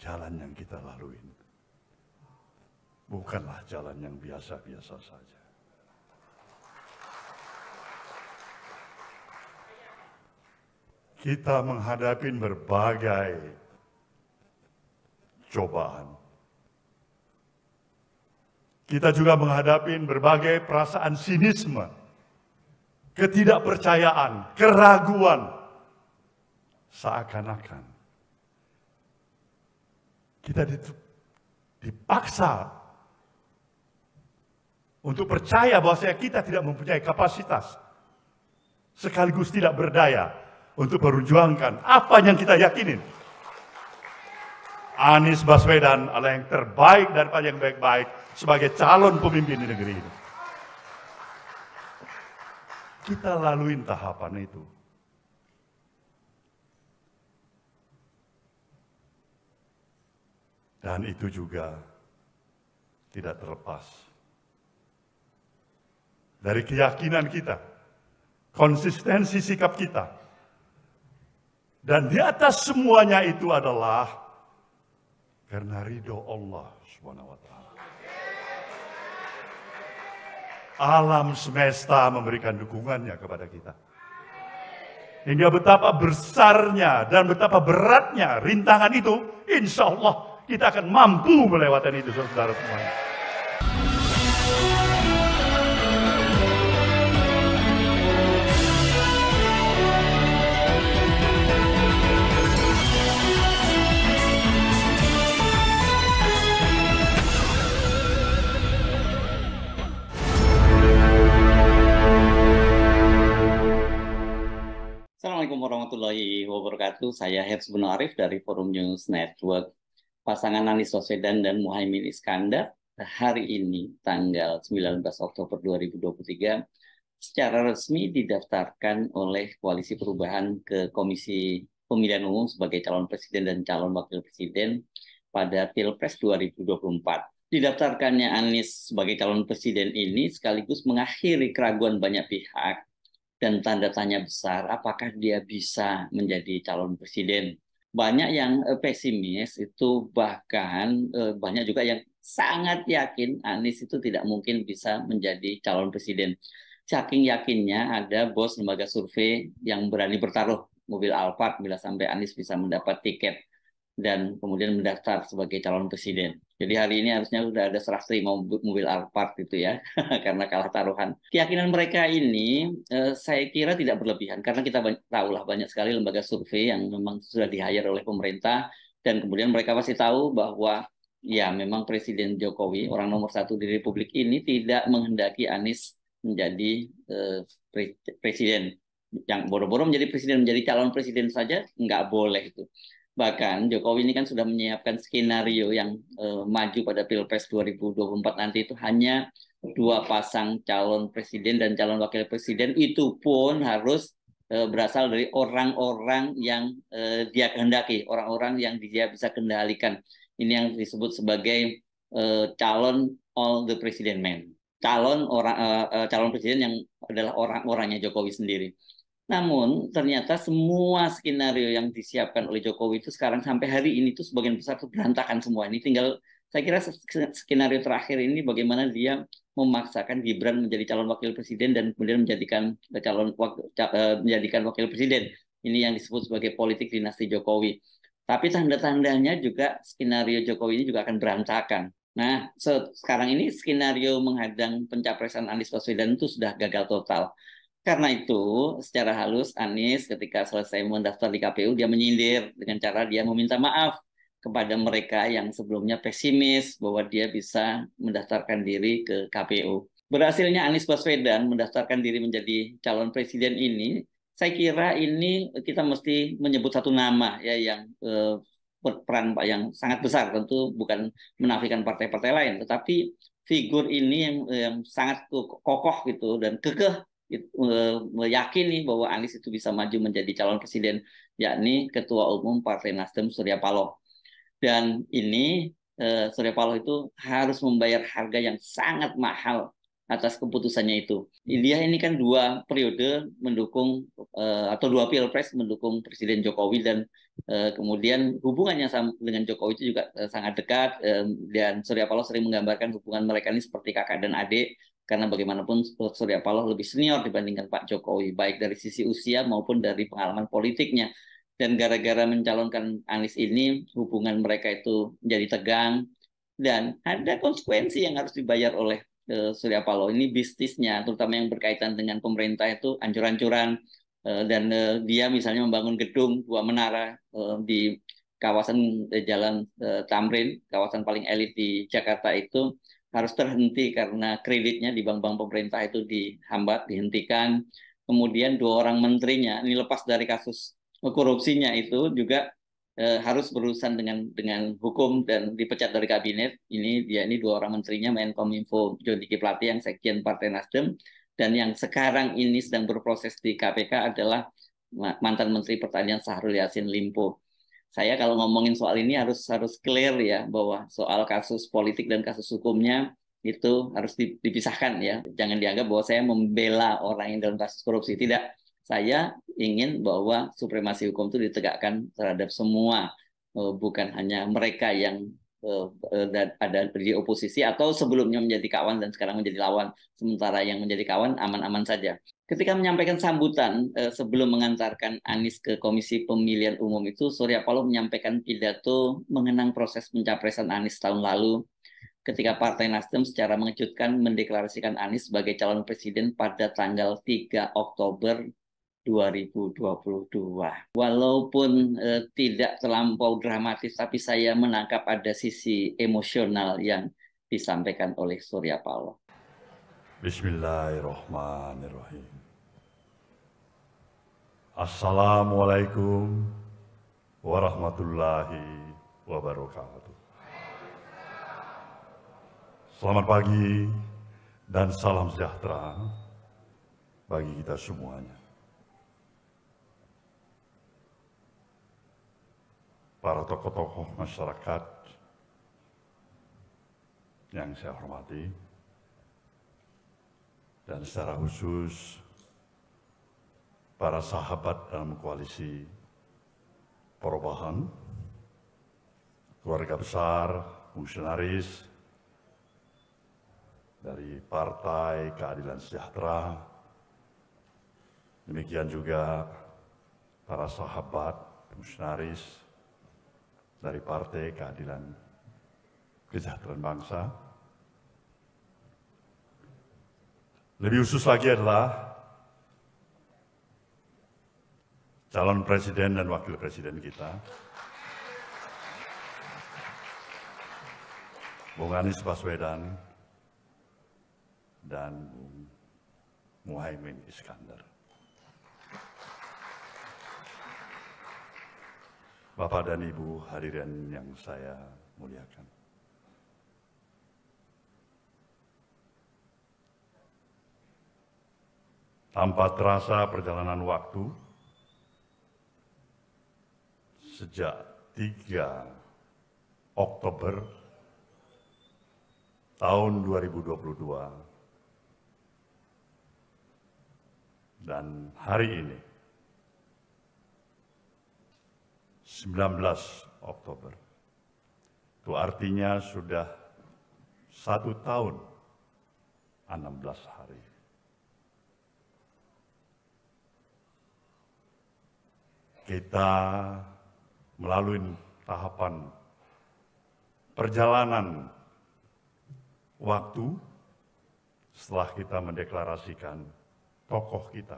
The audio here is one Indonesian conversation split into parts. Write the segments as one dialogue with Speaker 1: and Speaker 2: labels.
Speaker 1: jalan yang kita lalui bukanlah jalan yang biasa-biasa saja. Kita menghadapi berbagai cobaan. Kita juga menghadapi berbagai perasaan sinisme, ketidakpercayaan, keraguan. Seakan-akan kita dipaksa untuk percaya bahwa kita tidak mempunyai kapasitas, sekaligus tidak berdaya untuk memperjuangkan apa yang kita yakinin. Anies Baswedan adalah yang terbaik daripada yang baik-baik sebagai calon pemimpin di negeri ini. Kita laluin tahapan itu. Dan itu juga tidak terlepas dari keyakinan kita, konsistensi sikap kita. Dan di atas semuanya itu adalah karena ridho Allah Subhanahu wa taala. Alam semesta memberikan dukungannya kepada kita. Hingga betapa besarnya dan betapa beratnya rintangan itu, insya Allah kita akan mampu melewati itu, saudara semuanya.
Speaker 2: Assalamualaikum warahmatullahi wabarakatuh. Saya Herzl bin Arif dari Forum News Network. Pasangan Anies Baswedan dan Muhaimin Iskandar hari ini tanggal 19 Oktober 2023 secara resmi didaftarkan oleh Koalisi Perubahan ke Komisi Pemilihan Umum sebagai calon presiden dan calon wakil presiden pada Pilpres 2024. Didaftarkannya Anies sebagai calon presiden ini sekaligus mengakhiri keraguan banyak pihak dan tanda tanya besar apakah dia bisa menjadi calon presiden. Banyak yang pesimis itu, bahkan banyak juga yang sangat yakin Anies itu tidak mungkin bisa menjadi calon presiden. Saking yakinnya ada bos lembaga survei yang berani bertaruh mobil Alphard bila sampai Anies bisa mendapat tiket dan kemudian mendaftar sebagai calon presiden. Jadi hari ini harusnya sudah ada serah terima mobil Alphard gitu ya, karena kalah taruhan. Keyakinan mereka ini saya kira tidak berlebihan, karena kita tahulah banyak sekali lembaga survei yang memang sudah di-hire oleh pemerintah, dan kemudian mereka pasti tahu bahwa ya memang Presiden Jokowi, orang nomor satu di Republik ini, tidak menghendaki Anies menjadi presiden. Yang boro-boro menjadi presiden, menjadi calon presiden saja nggak boleh itu. Bahkan Jokowi ini kan sudah menyiapkan skenario yang maju pada Pilpres 2024 nanti itu hanya 2 pasang calon presiden dan calon wakil presiden, itu pun harus berasal dari orang-orang yang dia kehendaki, orang-orang yang dia bisa kendalikan. Ini yang disebut sebagai calon all the president man. Calon presiden yang adalah orang-orangnya Jokowi sendiri. Namun ternyata semua skenario yang disiapkan oleh Jokowi itu sekarang sampai hari ini itu sebagian besar itu berantakan semua. Ini tinggal, saya kira skenario terakhir ini bagaimana dia memaksakan Gibran menjadi calon wakil presiden dan kemudian menjadikan wakil presiden. Ini yang disebut sebagai politik dinasti Jokowi. Tapi tanda-tandanya juga skenario Jokowi ini juga akan berantakan. Nah, sekarang ini skenario menghadang pencapresan Anies Baswedan itu sudah gagal total. Karena itu, secara halus Anies ketika selesai mendaftar di KPU, dia menyindir dengan cara dia meminta maaf kepada mereka yang sebelumnya pesimis bahwa dia bisa mendaftarkan diri ke KPU. Berhasilnya Anies Baswedan mendaftarkan diri menjadi calon presiden ini, saya kira ini kita mesti menyebut satu nama ya yang berperan yang sangat besar, tentu bukan menafikan partai-partai lain, tetapi figur ini yang sangat kokoh gitu dan kekeh meyakini bahwa Anies itu bisa maju menjadi calon presiden, yakni Ketua Umum Partai Nasdem Surya Paloh. Dan ini Surya Paloh itu harus membayar harga yang sangat mahal atas keputusannya itu. Dia ini kan 2 periode mendukung atau 2 pilpres mendukung Presiden Jokowi, dan Kemudian hubungannya dengan Jokowi itu juga sangat dekat, dan Surya Paloh sering menggambarkan hubungan mereka ini seperti kakak dan adik, karena bagaimanapun Surya Paloh lebih senior dibandingkan Pak Jokowi, baik dari sisi usia maupun dari pengalaman politiknya. Dan gara-gara mencalonkan Anies ini, hubungan mereka itu menjadi tegang, dan ada konsekuensi yang harus dibayar oleh Surya Paloh. Ini bisnisnya, terutama yang berkaitan dengan pemerintah itu ancur-ancuran. Dan dia misalnya membangun gedung 2 menara di kawasan Jalan Tamrin, kawasan paling elit di Jakarta itu harus terhenti karena kreditnya di bank-bank pemerintah itu dihambat, dihentikan. Kemudian 2 orang menterinya, ini lepas dari kasus korupsinya itu juga harus berurusan dengan hukum dan dipecat dari kabinet. Ini 2 orang menterinya, Menkominfo Joni G Plate yang sekjen Partai Nasdem, dan yang sekarang ini sedang berproses di KPK adalah mantan Menteri Pertanian Syahrul Yassin Limpo. Saya kalau ngomongin soal ini harus clear ya, bahwa soal kasus politik dan kasus hukumnya itu harus dipisahkan ya. Jangan dianggap bahwa saya membela orang yang dalam kasus korupsi. Tidak. Saya ingin bahwa supremasi hukum itu ditegakkan terhadap semua, bukan hanya mereka yang ada di oposisi atau sebelumnya menjadi kawan dan sekarang menjadi lawan. Sementara yang menjadi kawan aman-aman saja. Ketika menyampaikan sambutan sebelum mengantarkan Anies ke Komisi Pemilihan Umum itu, Surya Paloh menyampaikan pidato mengenang proses pencapresan Anies tahun lalu, ketika Partai Nasdem secara mengejutkan mendeklarasikan Anies sebagai calon presiden pada tanggal 3 Oktober 2022. Walaupun tidak terlampau dramatis, tapi saya menangkap ada sisi emosional yang disampaikan oleh Surya Paloh.
Speaker 1: Bismillahirrahmanirrahim. Assalamualaikum warahmatullahi wabarakatuh. Selamat pagi dan salam sejahtera bagi kita semuanya. Para tokoh-tokoh masyarakat yang saya hormati, dan secara khusus para sahabat dalam koalisi perubahan, keluarga besar, fungsionaris dari Partai Keadilan Sejahtera, demikian juga para sahabat fungsionaris dari Partai Keadilan Kesejahteraan Bangsa. Lebih khusus lagi adalah calon presiden dan wakil presiden kita, Bung Anies Baswedan dan Bung Muhaimin Iskandar. Bapak dan Ibu hadirin yang saya muliakan. Tanpa terasa perjalanan waktu, sejak 3 Oktober tahun 2022 dan hari ini 19 Oktober, itu artinya sudah 1 tahun 16 hari. Kita melalui tahapan perjalanan waktu setelah kita mendeklarasikan tokoh kita,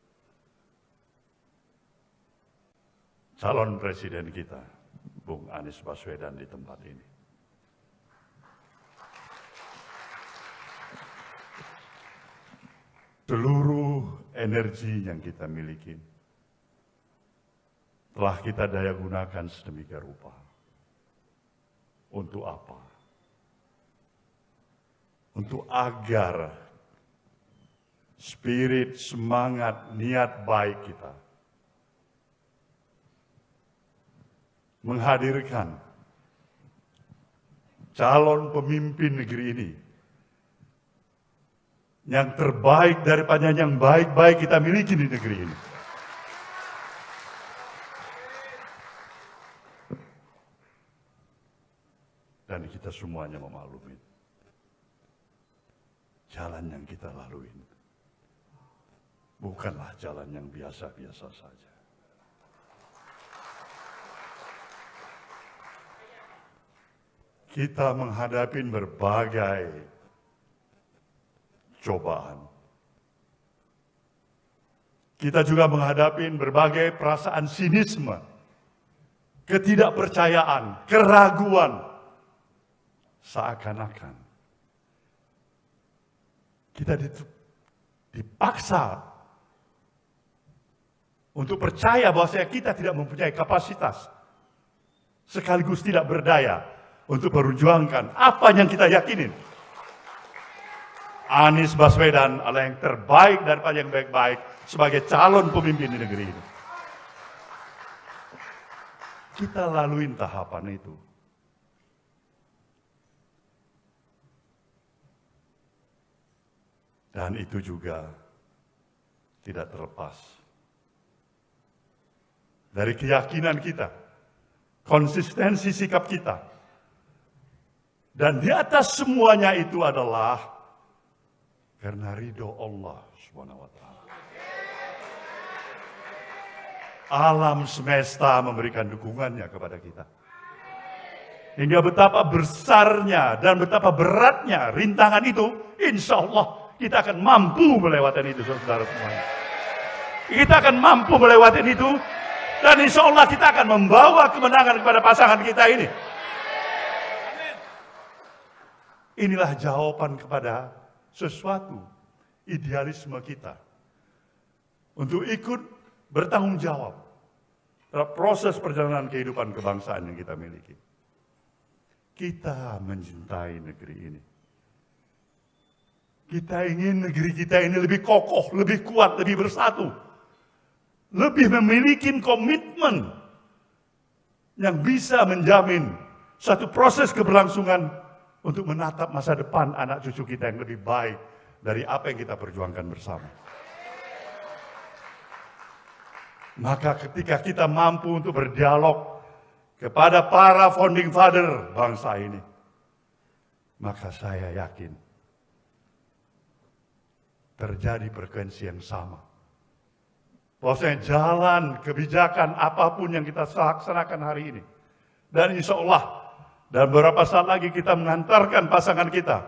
Speaker 1: calon presiden kita, Bung Anies Baswedan di tempat ini. Seluruh energi yang kita miliki telah kita daya gunakan sedemikian rupa. Untuk apa? Untuk agar spirit, semangat, niat baik kita menghadirkan calon pemimpin negeri ini yang terbaik daripada yang baik-baik kita miliki di negeri ini. Dan kita semuanya memaklumi. Jalan yang kita lalui bukanlah jalan yang biasa-biasa saja. Kita menghadapi berbagai cobaan. Kita juga menghadapi berbagai perasaan sinisme, ketidakpercayaan, keraguan. Seakan-akan kita dipaksa untuk percaya bahwa kita tidak mempunyai kapasitas, sekaligus tidak berdaya untuk memperjuangkan apa yang kita yakinin. Anies Baswedan adalah yang terbaik daripada yang baik-baik sebagai calon pemimpin di negeri ini. Kita laluin tahapan itu. Dan itu juga tidak terlepas dari keyakinan kita, konsistensi sikap kita. Dan di atas semuanya itu adalah karena ridho Allah Subhanahu wa Ta'ala. Alam semesta memberikan dukungannya kepada kita. Hingga betapa besarnya dan betapa beratnya rintangan itu, insya Allah kita akan mampu melewati itu, saudara semuanya. Kita akan mampu melewati itu, dan insya Allah kita akan membawa kemenangan kepada pasangan kita ini. Inilah jawaban kepada sesuatu idealisme kita untuk ikut bertanggung jawab terhadap proses perjalanan kehidupan kebangsaan yang kita miliki. Kita mencintai negeri ini. Kita ingin negeri kita ini lebih kokoh, lebih kuat, lebih bersatu. Lebih memiliki komitmen yang bisa menjamin satu proses keberlangsungan untuk menatap masa depan anak cucu kita yang lebih baik dari apa yang kita perjuangkan bersama. Maka ketika kita mampu untuk berdialog kepada para founding father bangsa ini, maka saya yakin terjadi frekuensi yang sama. Bahwasanya jalan kebijakan apapun yang kita laksanakan hari ini, dan insya Allah dan beberapa saat lagi kita mengantarkan pasangan kita.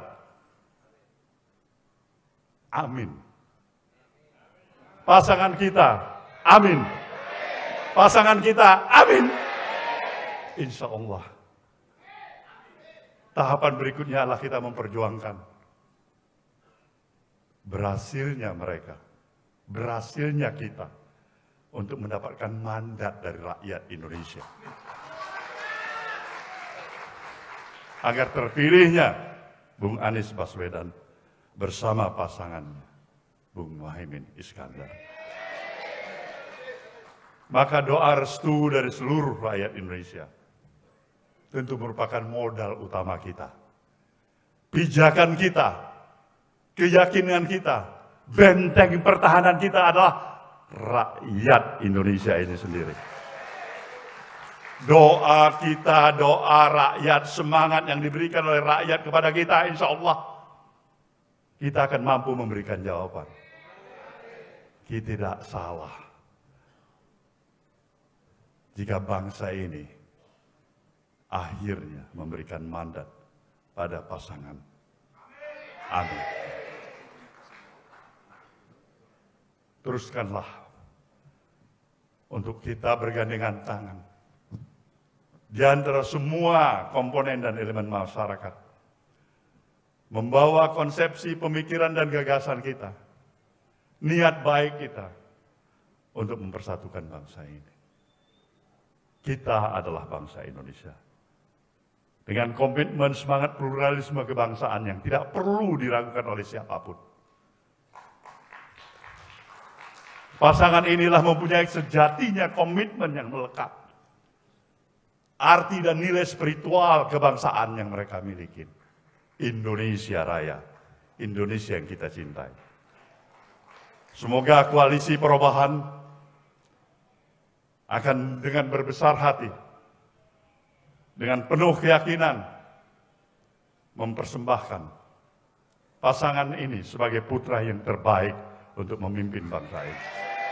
Speaker 1: Amin. Pasangan kita, amin. Pasangan kita, amin. Insya Allah. Tahapan berikutnya adalah kita memperjuangkan berhasilnya mereka, berhasilnya kita untuk mendapatkan mandat dari rakyat Indonesia. Agar terpilihnya Bung Anies Baswedan bersama pasangannya Bung Muhaimin Iskandar. Maka doa restu dari seluruh rakyat Indonesia tentu merupakan modal utama kita. Pijakan kita, keyakinan kita, benteng pertahanan kita adalah rakyat Indonesia ini sendiri. Doa kita, doa rakyat, semangat yang diberikan oleh rakyat kepada kita, insya Allah kita akan mampu memberikan jawaban. Kita tidak salah jika bangsa ini akhirnya memberikan mandat pada pasangan. Amin. Teruskanlah untuk kita bergandengan tangan di antara semua komponen dan elemen masyarakat, membawa konsepsi pemikiran dan gagasan kita, niat baik kita untuk mempersatukan bangsa ini. Kita adalah bangsa Indonesia dengan komitmen semangat pluralisme kebangsaan yang tidak perlu diragukan oleh siapapun. Pasangan inilah mempunyai sejatinya komitmen yang melekat, arti dan nilai spiritual kebangsaan yang mereka miliki. Indonesia Raya, Indonesia yang kita cintai. Semoga koalisi perubahan akan dengan berbesar hati, dengan penuh keyakinan, mempersembahkan pasangan ini sebagai putra yang terbaik untuk memimpin bangsa ini.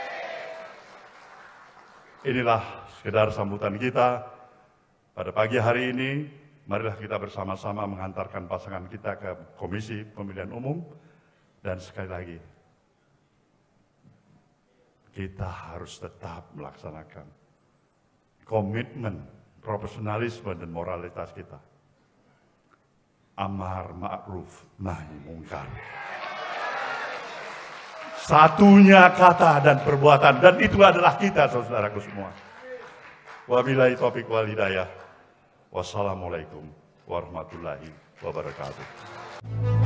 Speaker 1: Inilah sekedar sambutan kita pada pagi hari ini. Marilah kita bersama-sama mengantarkan pasangan kita ke Komisi Pemilihan Umum. Dan sekali lagi, kita harus tetap melaksanakan komitmen, profesionalisme, dan moralitas kita. Amar ma'ruf nahi mungkar. Satunya kata dan perbuatan, dan itu adalah kita, saudaraku semua. Wabillahi taufiq wal hidayah. Wassalamualaikum warahmatullahi wabarakatuh.